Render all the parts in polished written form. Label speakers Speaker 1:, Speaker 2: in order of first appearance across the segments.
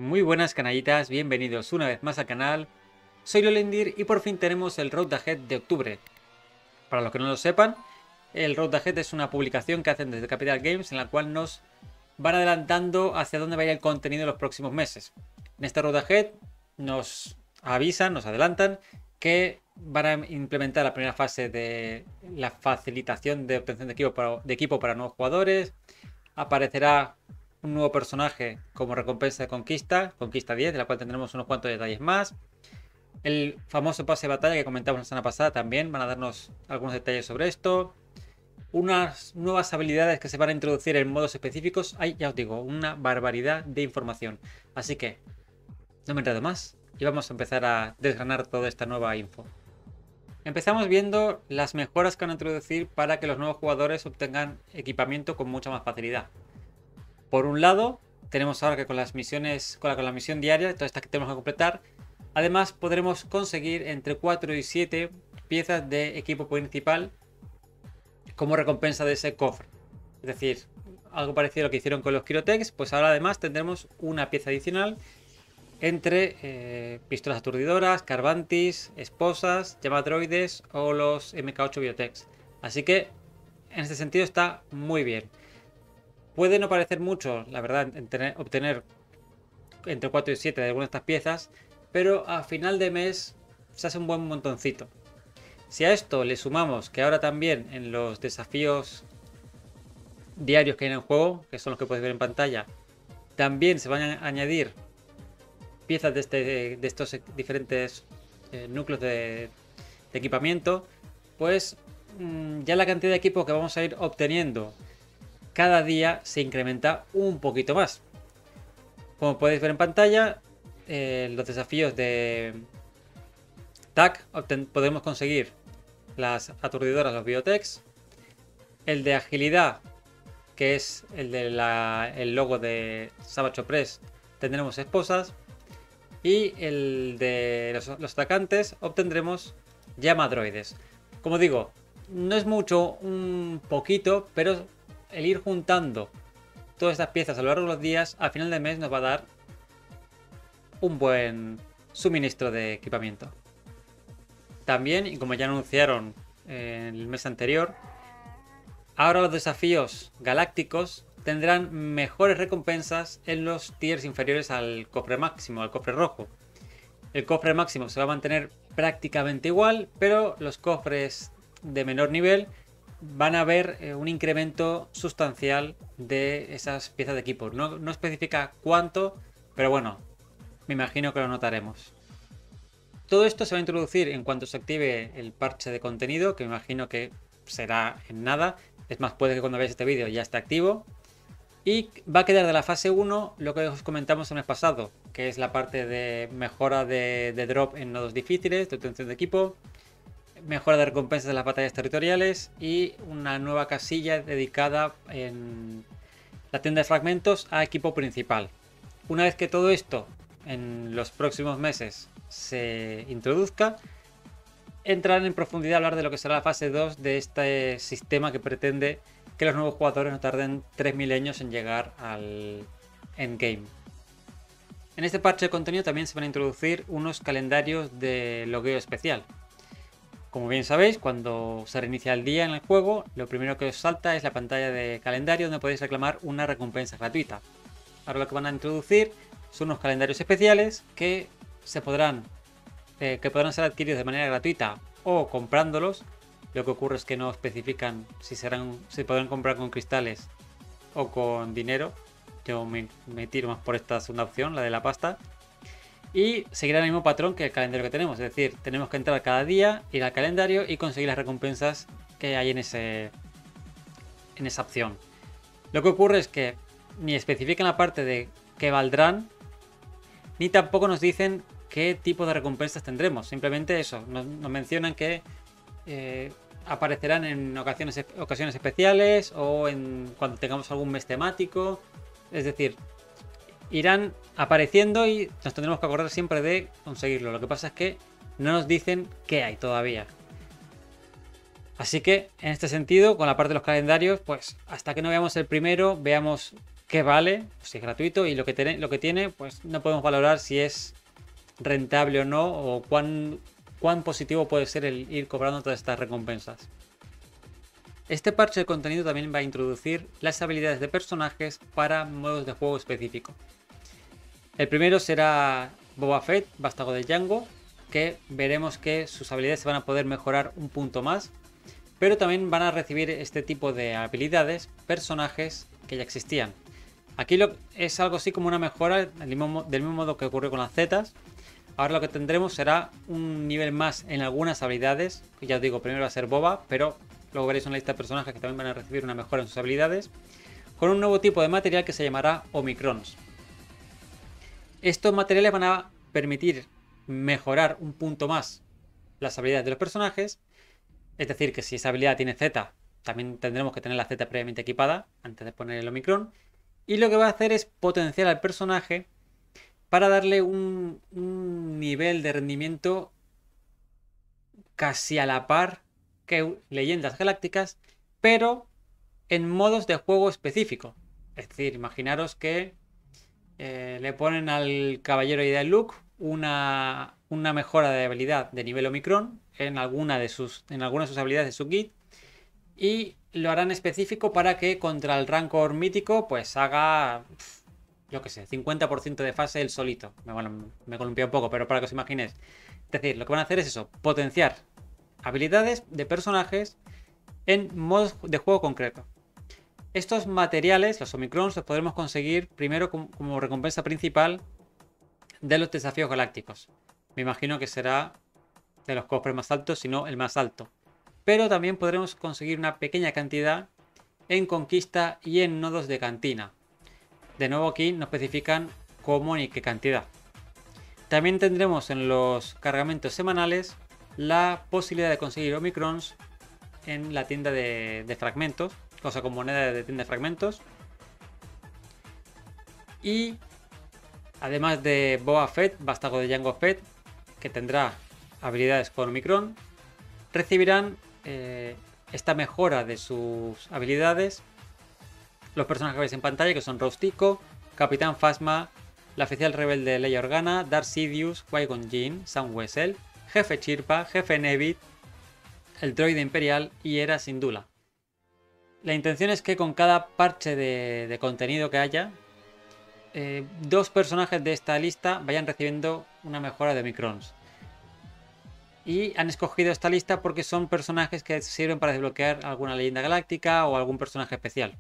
Speaker 1: Muy buenas canallitas, bienvenidos una vez más al canal. Soy Lolendir y por fin tenemos el Road Ahead de octubre. Para los que no lo sepan, el Road Ahead es una publicación que hacen desde Capital Games en la cual nos van adelantando hacia dónde va a ir el contenido en los próximos meses. En este Road Ahead nos avisan, nos adelantan que van a implementar la primera fase de la facilitación de obtención de equipo para nuevos jugadores. Aparecerá un nuevo personaje como recompensa de Conquista 10, de la cual tendremos unos cuantos detalles más. El famoso pase de batalla que comentamos la semana pasada también van a darnos algunos detalles sobre esto. Unas nuevas habilidades que se van a introducir en modos específicos. Hay, ya os digo, una barbaridad de información. Así que no me enredo más y vamos a empezar a desgranar toda esta nueva info. Empezamos viendo las mejoras que van a introducir para que los nuevos jugadores obtengan equipamiento con mucha más facilidad. Por un lado, tenemos ahora que con las misiones, con la misión diaria, todas estas que tenemos que completar, además podremos conseguir entre 4 y 7 piezas de equipo principal como recompensa de ese cofre. Es decir, algo parecido a lo que hicieron con los Quirotex, pues ahora además tendremos una pieza adicional entre pistolas aturdidoras, Carvantis, esposas, llamadroides o los MK8 Biotex. Así que en este sentido está muy bien. Puede no parecer mucho, la verdad, obtener entre 4 y 7 de algunas de estas piezas, pero a final de mes se hace un buen montoncito. Si a esto le sumamos que ahora también en los desafíos diarios que hay en el juego, que son los que podéis ver en pantalla, también se van a añadir piezas de estos diferentes núcleos de equipamiento, pues ya la cantidad de equipo que vamos a ir obteniendo cada día se incrementa un poquito más. Como podéis ver en pantalla, los desafíos de TAC podemos conseguir las aturdidoras, los Biotex. El de agilidad, que es el de el logo de Savage Press, tendremos esposas. Y el de los atacantes obtendremos llamadroides. Como digo, no es mucho, un poquito, pero el ir juntando todas estas piezas a lo largo de los días, al final del mes nos va a dar un buen suministro de equipamiento. También, y como ya anunciaron en el mes anterior, ahora los desafíos galácticos tendrán mejores recompensas en los tiers inferiores al cofre máximo, al cofre rojo. El cofre máximo se va a mantener prácticamente igual, pero los cofres de menor nivel van a ver un incremento sustancial de esas piezas de equipo. No especifica cuánto, pero bueno, me imagino que lo notaremos. Todo esto se va a introducir en cuanto se active el parche de contenido, que me imagino que será en nada. Es más, puede que cuando veáis este vídeo ya esté activo. Y va a quedar de la fase 1 lo que os comentamos el mes pasado, que es la parte de mejora de drop en nodos difíciles, de obtención de equipo, mejora de recompensas de las batallas territoriales y una nueva casilla dedicada en la tienda de fragmentos a equipo principal. Una vez que todo esto en los próximos meses se introduzca, entrarán en profundidad a hablar de lo que será la fase 2 de este sistema que pretende que los nuevos jugadores no tarden 3 milenios en llegar al endgame. En este parche de contenido también se van a introducir unos calendarios de logueo especial. Como bien sabéis, cuando se reinicia el día en el juego, lo primero que os salta es la pantalla de calendario donde podéis reclamar una recompensa gratuita. Ahora lo que van a introducir son unos calendarios especiales que podrán ser adquiridos de manera gratuita o comprándolos. Lo que ocurre es que no especifican si podrán comprar con cristales o con dinero. Yo me tiro más por esta segunda opción, la de la pasta. Y seguirá el mismo patrón que el calendario que tenemos. Es decir, tenemos que entrar cada día, ir al calendario y conseguir las recompensas que hay en esa opción. Lo que ocurre es que ni especifican la parte de qué valdrán, ni tampoco nos dicen qué tipo de recompensas tendremos. Simplemente eso, nos mencionan que aparecerán en ocasiones especiales o cuando tengamos algún mes temático. Es decir, irán apareciendo y nos tendremos que acordar siempre de conseguirlo. Lo que pasa es que no nos dicen qué hay todavía. Así que en este sentido, con la parte de los calendarios, pues hasta que no veamos el primero, veamos qué vale, si es gratuito, y lo que tiene, pues no podemos valorar si es rentable o no, o cuán positivo puede ser el ir cobrando todas estas recompensas. Este parche de contenido también va a introducir las habilidades de personajes para modos de juego específicos. El primero será Boba Fett, vástago de Jango, que veremos que sus habilidades se van a poder mejorar un punto más, pero también van a recibir este tipo de habilidades personajes que ya existían. Aquí es algo así como una mejora del mismo modo que ocurrió con las Zetas. Ahora lo que tendremos será un nivel más en algunas habilidades, que ya os digo, primero va a ser Boba, pero luego veréis una lista de personajes que también van a recibir una mejora en sus habilidades, con un nuevo tipo de material que se llamará Omicrons. Estos materiales van a permitir mejorar un punto más las habilidades de los personajes. Es decir, que si esa habilidad tiene Z, también tendremos que tener la Z previamente equipada antes de poner el Omicron. Y lo que va a hacer es potenciar al personaje para darle un nivel de rendimiento casi a la par que Leyendas Galácticas, pero en modos de juego específico. Es decir, imaginaros que le ponen al Caballero Jedi Luke una mejora de habilidad de nivel Omicron en alguna de sus habilidades de su kit, y lo harán específico para que contra el Rancor mítico pues haga, yo que sé, 50% de fase él solito. Bueno, me columpié un poco, pero para que os imaginéis. Es decir, lo que van a hacer es eso, potenciar habilidades de personajes en modos de juego concreto. Estos materiales, los Omicrons, los podremos conseguir primero como recompensa principal de los desafíos galácticos. Me imagino que será de los cofres más altos, si no el más alto. Pero también podremos conseguir una pequeña cantidad en conquista y en nodos de cantina. De nuevo aquí no especifican cómo ni qué cantidad. También tendremos en los cargamentos semanales la posibilidad de conseguir Omicrons en la tienda de fragmentos, cosa con moneda de tienda de fragmentos. Y además de Boba Fett, vástago de Jango Fett, que tendrá habilidades con Omicron, recibirán esta mejora de sus habilidades los personajes que veis en pantalla, que son Rose Tico, Capitán Phasma, la oficial rebelde Leia Organa, Darth Sidious, Qui-Gon Jinn, Sam Wessel, Jefe Chirpa, Jefe Nevit, el droide imperial y Hera Syndulla. La intención es que con cada parche de contenido que haya, dos personajes de esta lista vayan recibiendo una mejora de Omicrons. Y han escogido esta lista porque son personajes que sirven para desbloquear alguna leyenda galáctica o algún personaje especial.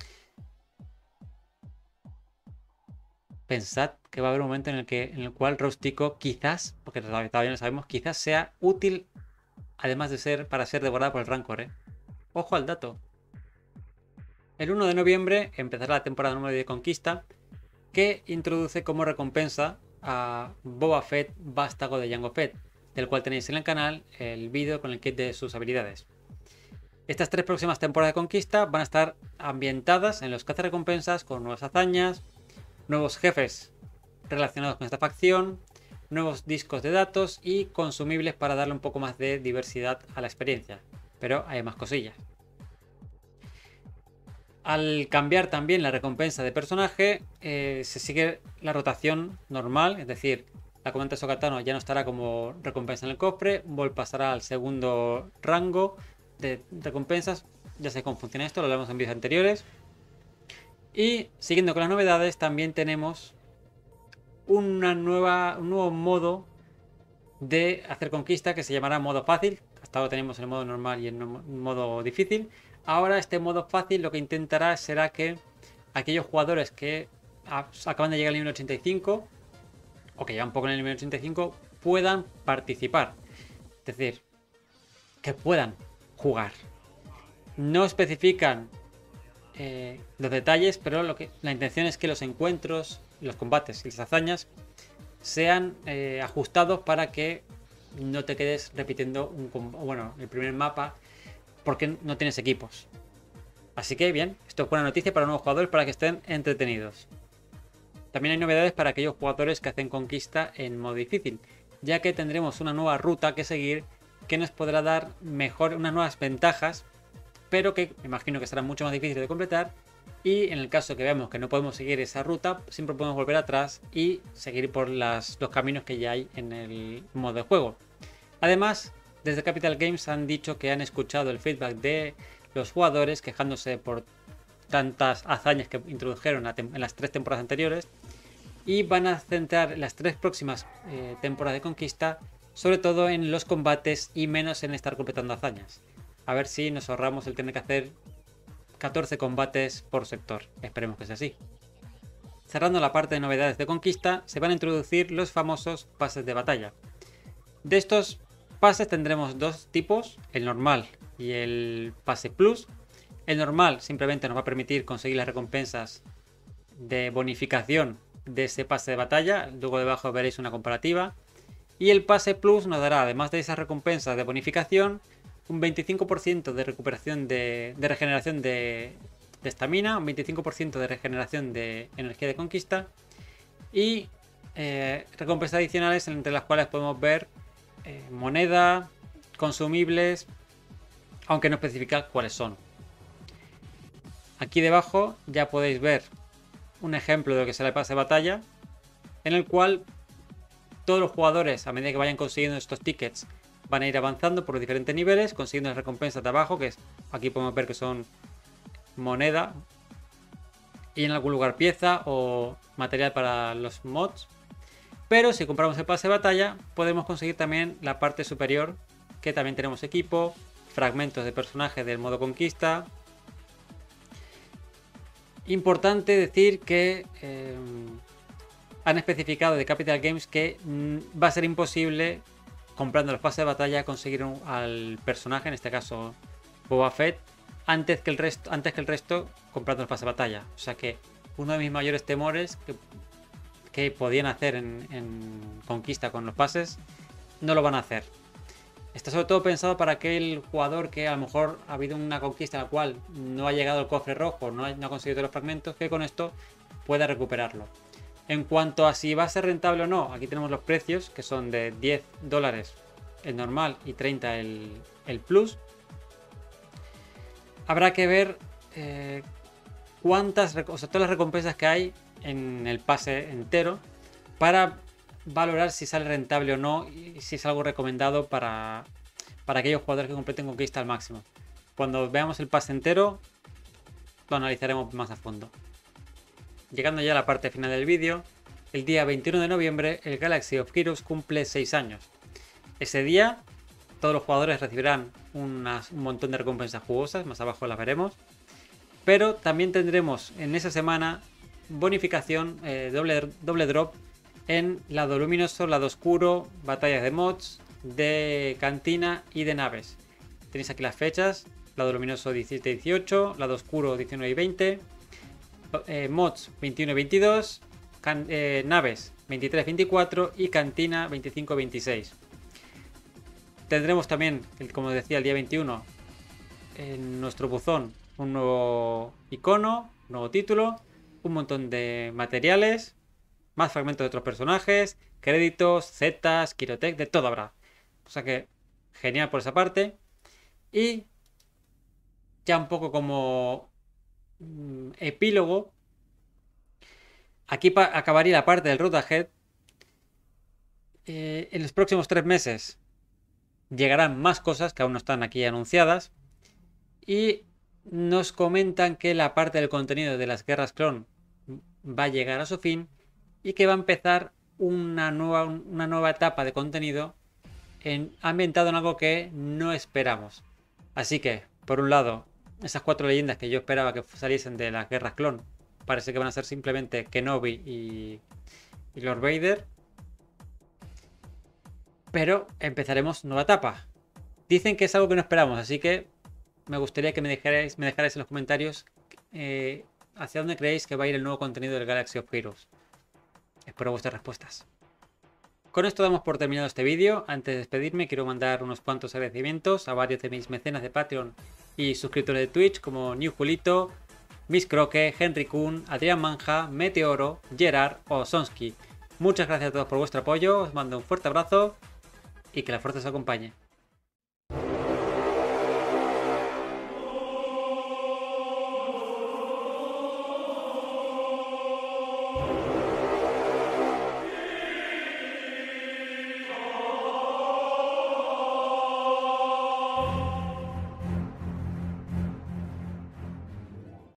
Speaker 1: Pensad que va a haber un momento en el cual Rose Tico quizás, porque todavía no sabemos, quizás sea útil, además de ser para ser devorada por el Rancor, Ojo al dato. El 1 de noviembre empezará la temporada número de Conquista, que introduce como recompensa a Boba Fett, vástago de Jango Fett, del cual tenéis en el canal el vídeo con el kit de sus habilidades. Estas 3 próximas temporadas de Conquista van a estar ambientadas en los cazarrecompensas con nuevas hazañas, nuevos jefes relacionados con esta facción, nuevos discos de datos y consumibles para darle un poco más de diversidad a la experiencia. Pero hay más cosillas. Al cambiar también la recompensa de personaje, se sigue la rotación normal, es decir, la comandante Sokatano ya no estará como recompensa en el cofre, Vol pasará al segundo rango de recompensas. Ya sé cómo funciona esto, lo hablamos en vídeos anteriores. Y siguiendo con las novedades, también tenemos un nuevo modo de hacer conquista que se llamará modo fácil. Hasta ahora tenemos el modo normal y el modo difícil. Ahora este modo fácil lo que intentará será que aquellos jugadores que acaban de llegar al nivel 85 o que llevan poco en el nivel 85 puedan participar. Es decir, que puedan jugar. No especifican los detalles, pero la intención es que los encuentros, los combates y las hazañas sean ajustados para que no te quedes repitiendo el primer mapa porque no tienes equipos. Así que bien, esto es buena noticia para nuevos jugadores para que estén entretenidos. También hay novedades para aquellos jugadores que hacen conquista en modo difícil, ya que tendremos una nueva ruta que seguir que nos podrá dar unas nuevas ventajas, pero que me imagino que serán mucho más difíciles de completar Y en el caso que veamos que no podemos seguir esa ruta, siempre podemos volver atrás y seguir por los caminos que ya hay en el modo de juego. Además, desde Capital Games han dicho que han escuchado el feedback de los jugadores quejándose por tantas hazañas que introdujeron en las 3 temporadas anteriores, y van a centrar las 3 próximas temporadas de conquista sobre todo en los combates y menos en estar completando hazañas. A ver si nos ahorramos el tener que hacer 14 combates por sector. Esperemos que sea así. Cerrando la parte de novedades de conquista, se van a introducir los famosos pases de batalla. De estos pases tendremos 2 tipos, el normal y el pase plus. El normal simplemente nos va a permitir conseguir las recompensas de bonificación de ese pase de batalla. Luego debajo veréis una comparativa. Y el pase plus nos dará, además de esas recompensas de bonificación, un 25% de recuperación de regeneración de estamina, un 25% de regeneración de energía de conquista y recompensas adicionales entre las cuales podemos ver moneda, consumibles, aunque no especifica cuáles son. Aquí debajo ya podéis ver un ejemplo de lo que será el pase de batalla, en el cual todos los jugadores, a medida que vayan consiguiendo estos tickets, van a ir avanzando por los diferentes niveles, consiguiendo las recompensas de abajo, que aquí podemos ver que son moneda y en algún lugar pieza o material para los mods. Pero si compramos el pase de batalla, podemos conseguir también la parte superior, que también tenemos equipo, fragmentos de personaje del modo conquista. Importante decir que han especificado de Capital Games que va a ser imposible, comprando los pases de batalla, conseguir al personaje, en este caso Boba Fett, antes que el resto comprando el pase de batalla. O sea que uno de mis mayores temores que podían hacer en conquista con los pases, no lo van a hacer. Está sobre todo pensado para aquel jugador que a lo mejor ha habido una conquista en la cual no ha llegado el cofre rojo, no ha conseguido todos los fragmentos, que con esto pueda recuperarlo. En cuanto a si va a ser rentable o no, aquí tenemos los precios, que son de $10 el normal y 30 el plus. Habrá que ver todas las recompensas que hay en el pase entero para valorar si sale rentable o no y si es algo recomendado para aquellos jugadores que completen conquista al máximo. Cuando veamos el pase entero, lo analizaremos más a fondo. Llegando ya a la parte final del vídeo, el día 21 de noviembre el Galaxy of Heroes cumple 6 años. Ese día todos los jugadores recibirán un montón de recompensas jugosas, más abajo las veremos. Pero también tendremos en esa semana bonificación, doble drop en lado luminoso, lado oscuro, batallas de mods, de cantina y de naves. Tenéis aquí las fechas, lado luminoso 17 y 18, lado oscuro 19 y 20. Mods 21 y 22, naves 23 y 24 y cantina 25 y 26. Tendremos también, como decía, el día 21 en nuestro buzón un nuevo icono, un nuevo título, un montón de materiales, más fragmentos de otros personajes, créditos, zetas, Kirotech, de todo habrá. O sea que genial por esa parte. Y ya un poco como epílogo, aquí acabaría la parte del Road Ahead. En los próximos 3 meses llegarán más cosas que aún no están aquí anunciadas, y nos comentan que la parte del contenido de las guerras clon va a llegar a su fin y que va a empezar una nueva etapa de contenido ambientado en algo que no esperamos. Así que, por un lado, esas 4 leyendas que yo esperaba que saliesen de las guerras clon, parece que van a ser simplemente Kenobi y Lord Vader. Pero empezaremos nueva etapa. Dicen que es algo que no esperamos, así que me gustaría que me dejarais en los comentarios hacia dónde creéis que va a ir el nuevo contenido del Galaxy of Heroes. Espero vuestras respuestas. Con esto damos por terminado este vídeo. Antes de despedirme, quiero mandar unos cuantos agradecimientos a varios de mis mecenas de Patreon y suscriptores de Twitch, como New Julito, Miss Croque, Henry Kuhn, Adrián Manja, Meteoro, Gerard o Sonsky. Muchas gracias a todos por vuestro apoyo, os mando un fuerte abrazo y que la fuerza os acompañe.